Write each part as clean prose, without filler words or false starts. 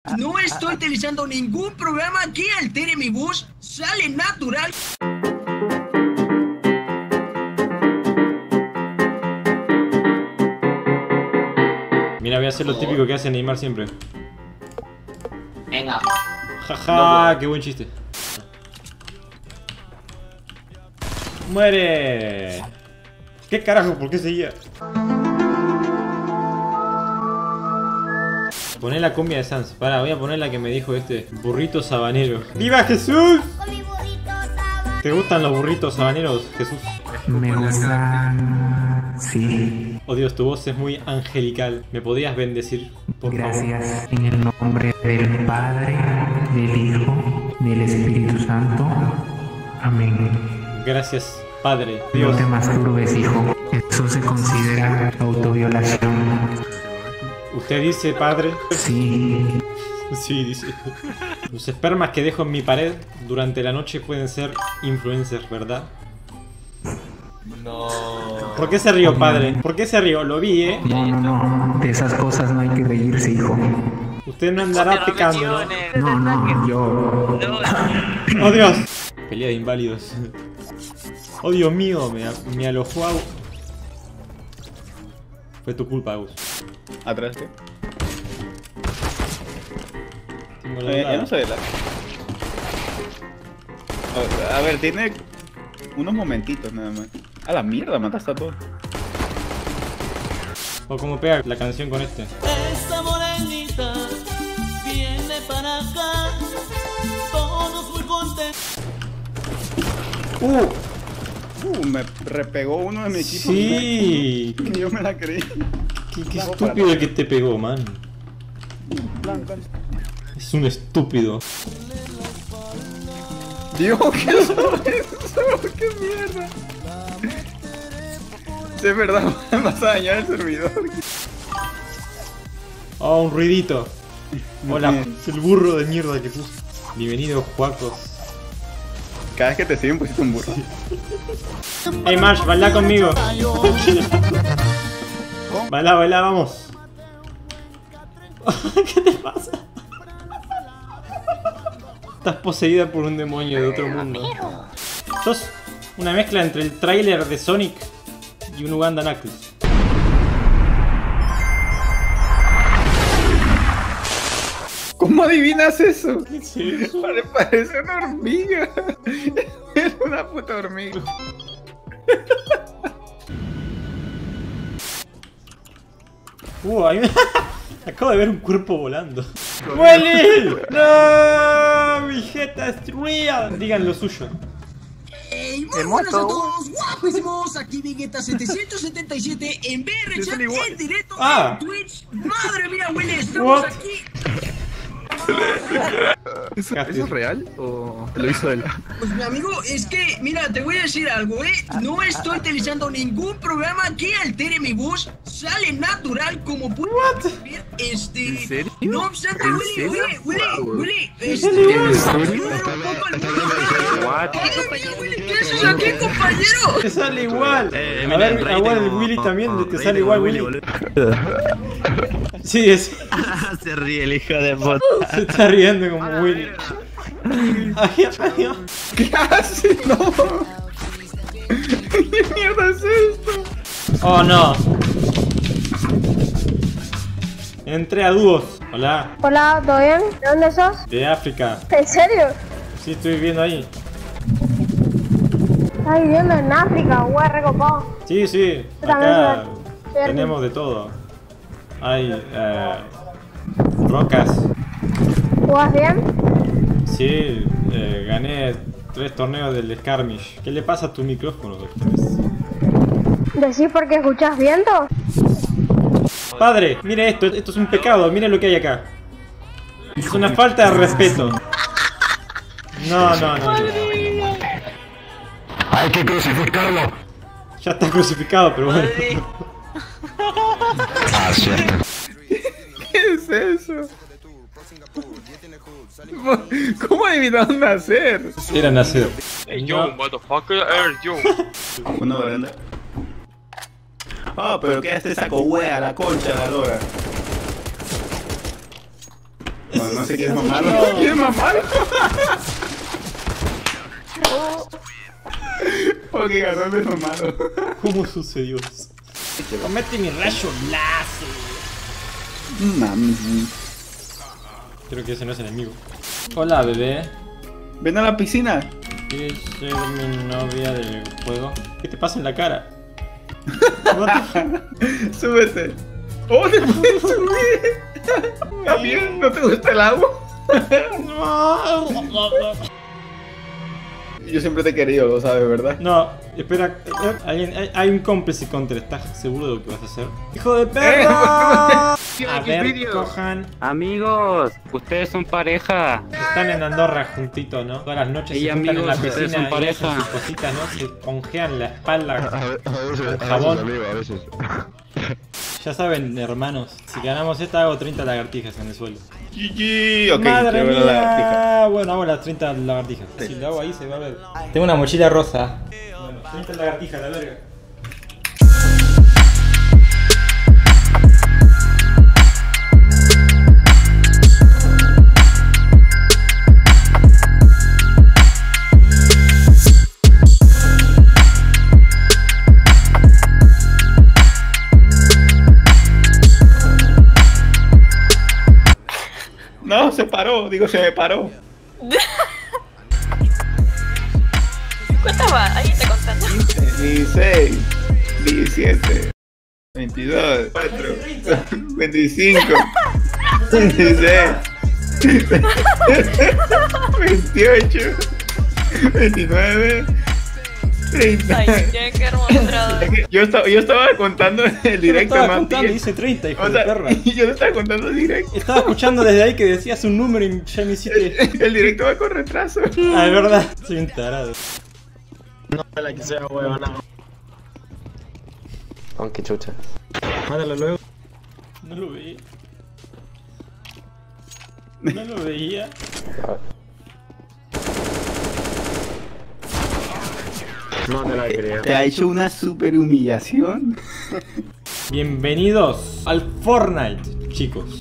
No estoy utilizando ningún programa que altere mi voz. Sale natural. Mira, voy a hacer lo típico que hace Neymar siempre. Venga. Jaja, qué buen chiste. ¡Muere! ¿Qué carajo? ¿Por qué seguía? Poné la cumbia de Sans. Pará, voy a poner la que me dijo este burrito sabanero. ¡Viva Jesús! ¿Te gustan los burritos sabaneros, Jesús? Me gustan... sí. Oh Dios, tu voz es muy angelical. ¿Me podrías bendecir, por favor? Gracias en el nombre del Padre, del Hijo, del Espíritu Santo. Amén. Gracias, Padre. No Dios. te masturbes, hijo. Eso se considera autoviolación. ¿Usted dice, Padre? Sí. Sí, dice. Los espermas que dejo en mi pared durante la noche pueden ser influencers, ¿verdad? No. ¿Por qué se rió, padre? ¿Por qué se rió? Lo vi, ¿eh? No. De esas cosas no hay que reírse, hijo. Usted no andará pecando, ¿no? No, yo... ¡Oh, Dios! Pelea de inválidos. ¡Oh, Dios mío! Me alojó Agus. Fue tu culpa, Agus. Atrás, ¿qué? Tengo la No se ve la. A ver, tiene unos momentitos nada más. A la mierda, mataste a todos. O como pega la canción con este. Esta morenita viene para acá, todos muy contentos. Me repegó uno de mi equipo. Sí. Que yo me la creí. Qué estúpido el que te pegó, man. Plan. Es un estúpido. Dios, ¿qué es eso? ¿Qué mierda? Sí, es verdad, vas a dañar el servidor. Oh, un ruidito. Hola, es el burro de mierda que puse. Bienvenidos, Juacos. Cada vez que te siguen pusiste un burro. Hey Marsh, baila conmigo. Baila, vamos. ¿Qué te pasa? Estás poseída por un demonio de otro mundo. Sos una mezcla entre el tráiler de Sonic y un Uganda Knuckles. ¿Cómo adivinas eso? ¿Qué es eso? Parece una hormiga. Es una puta hormiga. Hay una... Acabo de ver un cuerpo volando. ¡Willy! ¡No! ¡Mi jeta es real! Digan lo suyo. Hey, muy buenas a todos, guapísimos. Aquí Vegeta 777 en VR Chat en directo en Twitch. Madre mía, Willy, estamos aquí. ¿Eso es real o lo hizo él? Pues mi amigo, es que, mira, te voy a decir algo, no estoy utilizando ningún programa que altere mi voz. Sale natural como puede ver, ¿En serio? No obstante, Willy, ¿En serio? ¿qué haces aquí, compañero? Te sale igual. A ver, igual el Willy también, te sale igual Willy. Sí, es. Se ríe el hijo de puta. Se está riendo como Willy. Adiós. ¿Qué haces? No. ¿Qué mierda es esto? Oh no. Entré a dúos. Hola. Hola, ¿todo bien? ¿De dónde sos? De África. ¿En serio? Sí, estoy viviendo ahí. Estás viviendo en África, güey, recopado. Sí. Yo también Acá soy- tenemos de todo. Hay rocas. ¿Jugás bien? Sí, gané 3 torneos del Skirmish. ¿Qué le pasa a tu micrófono, doctor? ¿Decís porque escuchás viento? Padre, mire esto es un pecado, mire lo que hay acá. Es una falta de respeto. No. ¡Hay que crucificarlo! Ya está crucificado, pero bueno. Ah, cierto. ¿Qué es eso? ¿Cómo adivinaron nacer? Era nacer. Hey yo, motherfucker, yo. Uno grande. Ah, pero ¿qué hace saco wea la concha de la lora? No sé quién es mamarlo. ¿Quién es mamarlo? Porque ganó de mamarlo. ¿Cómo sucedió eso? Comete mi rayo láser. Mami. Creo que ese no es enemigo. Hola, bebé. Ven a la piscina. ¿Quieres ser mi novia del juego? ¿Qué te pasa en la cara? Súbete. ¡Oh, te puedes subir! ¿Está bien? ¿No te gusta el agua? Yo siempre te he querido, lo sabes, ¿verdad? No, espera. Hay un cómplice contra. ¿Estás seguro de lo que vas a hacer? ¡Hijo de perra! A ver, cojan. Amigos, ustedes son pareja. Están en Andorra juntitos, ¿no? Todas las noches se juntan en la piscina y hacen sus cositas, ¿no? Se congean la espalda con jabón. A veces. Ya saben, hermanos, si ganamos esta hago 30 lagartijas en el suelo. GG, ok. ¡Madre mía! Bueno, hago las 30 lagartijas. Si lo hago ahí se va a ver. Tengo una mochila rosa. Bueno, 30 lagartijas, la verga. No, se paró, digo, se me paró. ¿Cuántas va? Ahí está contando. 16, 17, 22, 4, 25, 26, 28, 29, 30. Ay, qué hermoso. Yo estaba contando el directo. Yo estaba contando y dice 30, hijo de perra. Yo no estaba contando el directo. Estaba escuchando desde ahí que decías un número y ya me hiciste... El directo va con retraso. Ah, es verdad. Soy un tarado. No es la que sea huevona. Aunque chucha. Mátalo luego. No lo veía. No lo veía. No te la creo. ¿Te ha hecho una super humillación? Bienvenidos al Fortnite, chicos.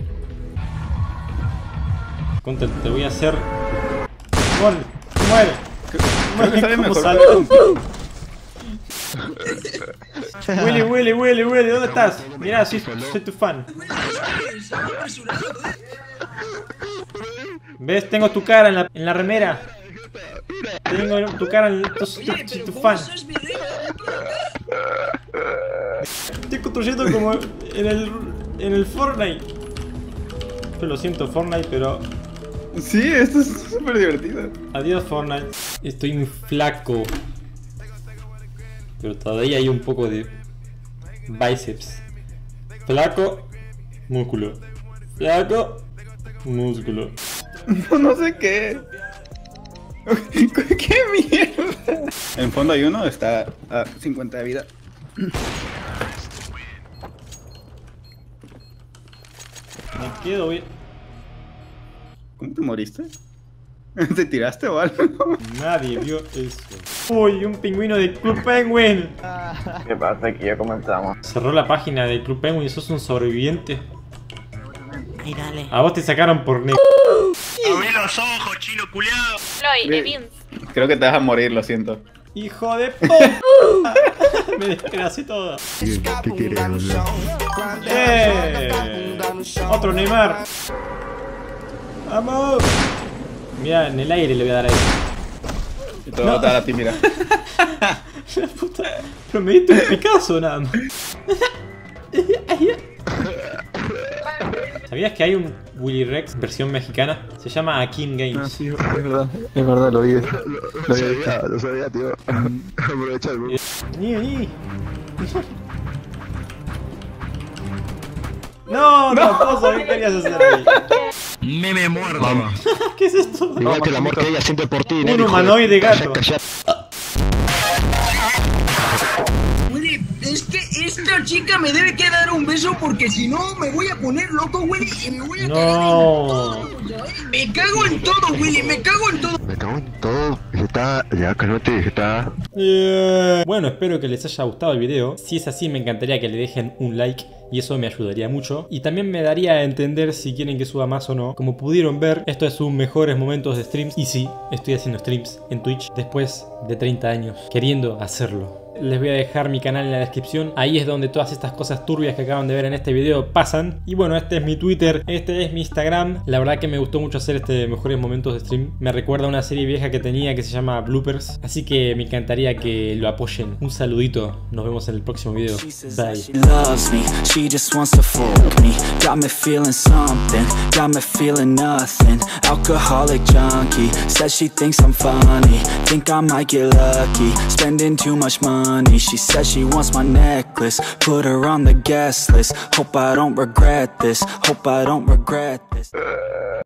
Contra, te voy a hacer... ¡Muere! Creo que sale mejor. Willy, ¿dónde estás? Mirá, soy tu fan. ¿Ves? Tengo tu cara en la remera. Tengo tu cara en... Soy tu fan. Estoy construyendo como en el Fortnite. Yo lo siento, Fortnite, pero... Sí, esto es súper divertido. Adiós, Fortnite. Estoy muy flaco. Pero todavía hay un poco de... bíceps. Flaco, músculo. Flaco, músculo. No sé qué. ¿Qué mierda? En fondo hay uno, está a 50 de vida. Me quedo bien. ¿Cómo te moriste? ¿Te tiraste o algo? Nadie vio eso. Uy, un pingüino del Club Penguin. ¿Qué pasa? Aquí ya comenzamos. Cerró la página del Club Penguin y sos un sobreviviente. Ay, dale. A vos te sacaron por negro. Abrí los ojos, chino culiado. Creo que te vas a morir, lo siento. ¡Hijo de puta! Me desgracé todo. ¿Qué queremos? Otro Neymar. ¡Vamos! Mira, en el aire le voy a dar ahí. Y te voy a dar a ti, mira. La puta. Pero me diste un Picasso nada más. ¿Sabías que hay un Willy Rex versión mexicana? Se llama Akin Games. Ah, sí, es verdad, lo vi. Lo sabía, tío. Aprovecha el bro. No, tramposo, ¿qué querías hacer ahí? Me muerdo. ¿Qué es esto? Igual que el amor que ella siente por ti. Un humanoide gato. Willy, es que esta chica me debe que dar un beso porque si no me voy a poner loco, Willy, y me voy a cagar en todo. Me cago en todo, Willy, me cago en todo. Me cago en todo. está, ya cálmate, está. Bueno, espero que les haya gustado el video. Si es así, me encantaría que le dejen un like y eso me ayudaría mucho. Y también me daría a entender si quieren que suba más o no. Como pudieron ver, esto es un mejores momentos de streams. Y sí, estoy haciendo streams en Twitch después de 30 años queriendo hacerlo. Les voy a dejar mi canal en la descripción. Ahí es donde todas estas cosas turbias que acaban de ver en este video pasan. Y bueno, este es mi Twitter, este es mi Instagram. La verdad que me gustó mucho hacer este mejores momentos de stream. Me recuerda a una serie vieja que tenía que se llama Bloopers. Así que me encantaría que lo apoyen. Un saludito, nos vemos en el próximo video. Bye. She says she wants my necklace, put her on the guest list. Hope I don't regret this, hope I don't regret this.